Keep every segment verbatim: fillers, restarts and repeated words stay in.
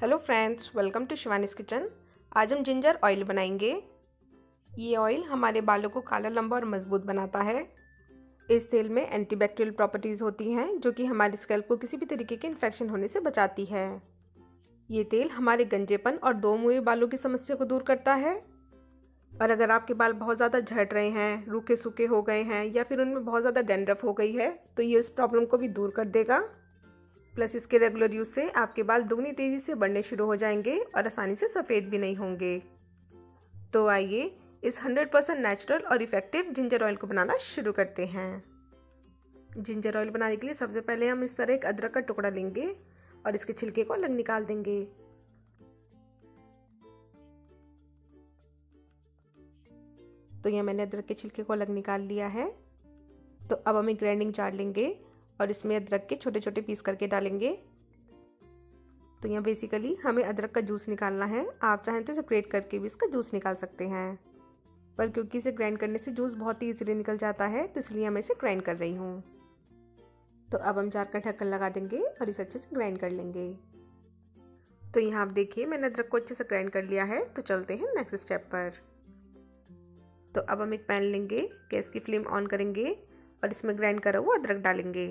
Hello friends, welcome to Shivani's kitchen. आज हम ginger oil बनाएंगे। ये ऑयल हमारे बालों को काला, लंबा और मजबूत बनाता है। इस तेल में एंटीबैक्टीरियल प्रॉपर्टीज़ होती हैं जो कि हमारे स्कैल्प को किसी भी तरीके के इन्फेक्शन होने से बचाती है। ये तेल हमारे गंजेपन और दो मुँहे बालों की समस्या को दूर करता है। और अगर आपके बाल बहुत ज़्यादा झड़ रहे हैं, रूखे सूखे हो गए हैं या फिर उनमें बहुत ज़्यादा डैंड्रफ हो गई है तो ये इस प्रॉब्लम को भी दूर कर देगा। प्लस इसके रेगुलर यूज से आपके बाल दुगनी तेज़ी से बढ़ने शुरू हो जाएंगे और आसानी से सफ़ेद भी नहीं होंगे। तो आइए इस हंड्रेड परसेंट नेचुरल और इफ़ेक्टिव जिंजर ऑयल को बनाना शुरू करते हैं। जिंजर ऑयल बनाने के लिए सबसे पहले हम इस तरह एक अदरक का टुकड़ा लेंगे और इसके छिलके को अलग निकाल देंगे। तो यहाँ मैंने अदरक के छिलके को अलग निकाल लिया है। तो अब हम एक ग्राइंडिंग जार लेंगे और इसमें अदरक के छोटे छोटे पीस करके डालेंगे। तो यहाँ बेसिकली हमें अदरक का जूस निकालना है। आप चाहें तो इसे ग्रेट करके भी इसका जूस निकाल सकते हैं, पर क्योंकि इसे ग्राइंड करने से जूस बहुत ही इजीली निकल जाता है तो इसलिए मैं इसे ग्राइंड कर रही हूँ। तो अब हम जार का ढक्कन लगा देंगे और इसे अच्छे से ग्राइंड कर लेंगे। तो यहाँ आप देखिए मैंने अदरक को अच्छे से ग्राइंड कर लिया है। तो चलते हैं नेक्स्ट स्टेप पर। तो अब हम एक पैन लेंगे, गैस की फ्लेम ऑन करेंगे और इसमें ग्राइंड करा हुआ अदरक डालेंगे।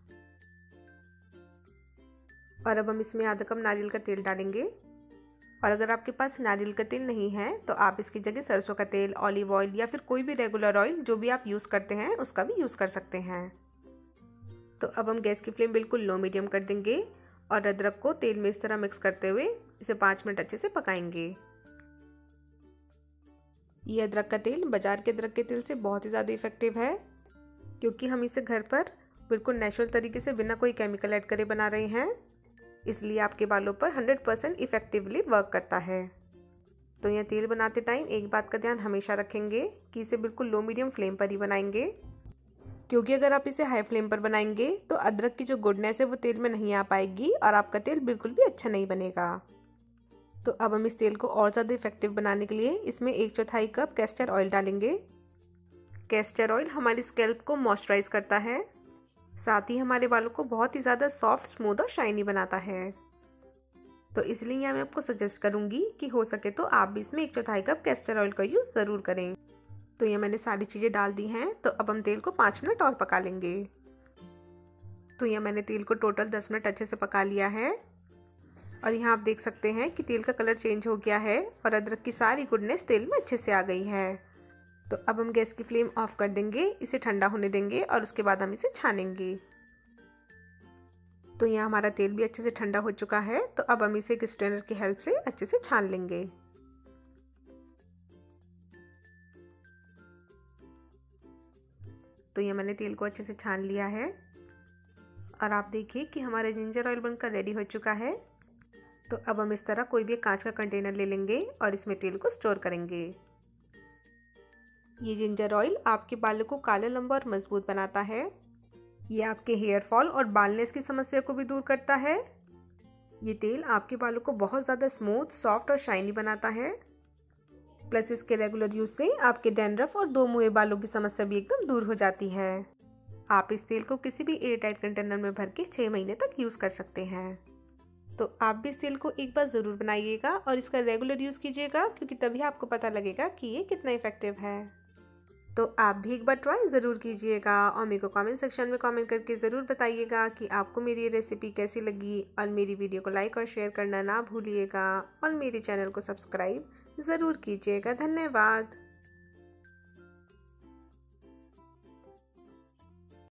और अब हम इसमें आधा कप नारियल का तेल डालेंगे। और अगर आपके पास नारियल का तेल नहीं है तो आप इसकी जगह सरसों का तेल, ऑलिव ऑयल या फिर कोई भी रेगुलर ऑयल जो भी आप यूज़ करते हैं उसका भी यूज़ कर सकते हैं। तो अब हम गैस की फ्लेम बिल्कुल लो मीडियम कर देंगे और अदरक को तेल में इस तरह मिक्स करते हुए इसे पाँच मिनट अच्छे से पकाएंगे। ये अदरक का तेल बाजार के अदरक के तेल से बहुत ही ज़्यादा इफेक्टिव है, क्योंकि हम इसे घर पर बिल्कुल नेचुरल तरीके से बिना कोई केमिकल ऐड करे बना रहे हैं, इसलिए आपके बालों पर हंड्रेड परसेंट इफेक्टिवली वर्क करता है। तो यह तेल बनाते टाइम एक बात का ध्यान हमेशा रखेंगे कि इसे बिल्कुल लो मीडियम फ्लेम पर ही बनाएंगे, क्योंकि अगर आप इसे हाई फ्लेम पर बनाएंगे तो अदरक की जो गुडनेस है वो तेल में नहीं आ पाएगी और आपका तेल बिल्कुल भी अच्छा नहीं बनेगा। तो अब हम इस तेल को और ज़्यादा इफेक्टिव बनाने के लिए इसमें एक चौथाई कप कैस्टर ऑयल डालेंगे। कैस्टर ऑयल हमारी स्कैल्प को मॉइस्चराइज करता है, साथ ही हमारे बालों को बहुत ही ज़्यादा सॉफ्ट, स्मूथ और शाइनी बनाता है। तो इसलिए यहाँ मैं आपको सजेस्ट करूँगी कि हो सके तो आप भी इसमें एक चौथाई कप कैस्टर ऑयल का यूज़ ज़रूर करें। तो ये मैंने सारी चीज़ें डाल दी हैं। तो अब हम तेल को पाँच मिनट और पका लेंगे। तो यहाँ मैंने तेल को टोटल दस मिनट अच्छे से पका लिया है और यहाँ आप देख सकते हैं कि तेल का कलर चेंज हो गया है और अदरक की सारी गुडनेस तेल में अच्छे से आ गई है। तो अब हम गैस की फ्लेम ऑफ कर देंगे, इसे ठंडा होने देंगे और उसके बाद हम इसे छानेंगे। तो यहाँ हमारा तेल भी अच्छे से ठंडा हो चुका है। तो अब हम इसे एक स्ट्रेनर की हेल्प से अच्छे से छान लेंगे। तो यहाँ मैंने तेल को अच्छे से छान लिया है और आप देखिए कि हमारा जिंजर ऑयल बनकर रेडी हो चुका है। तो अब हम इस तरह कोई भी कांच का कंटेनर ले लेंगे और इसमें तेल को स्टोर करेंगे। ये जिंजर ऑयल आपके बालों को काला, लंबा और मजबूत बनाता है। ये आपके हेयर फॉल और बालनेस की समस्या को भी दूर करता है। ये तेल आपके बालों को बहुत ज़्यादा स्मूथ, सॉफ्ट और शाइनी बनाता है। प्लस इसके रेगुलर यूज से आपके डैंड्रफ और दो मुँहे बालों की समस्या भी एकदम दूर हो जाती है। आप इस तेल को किसी भी एयर टाइट कंटेनर में भर के छः महीने तक यूज़ कर सकते हैं। तो आप भी इस तेल को एक बार ज़रूर बनाइएगा और इसका रेगुलर यूज़ कीजिएगा, क्योंकि तभी आपको पता लगेगा कि ये कितना इफेक्टिव है। तो आप भी एक बार ट्राई ज़रूर कीजिएगा और मेरे को कमेंट सेक्शन में कमेंट करके ज़रूर बताइएगा कि आपको मेरी ये रेसिपी कैसी लगी। और मेरी वीडियो को लाइक और शेयर करना ना भूलिएगा और मेरे चैनल को सब्सक्राइब ज़रूर कीजिएगा। धन्यवाद।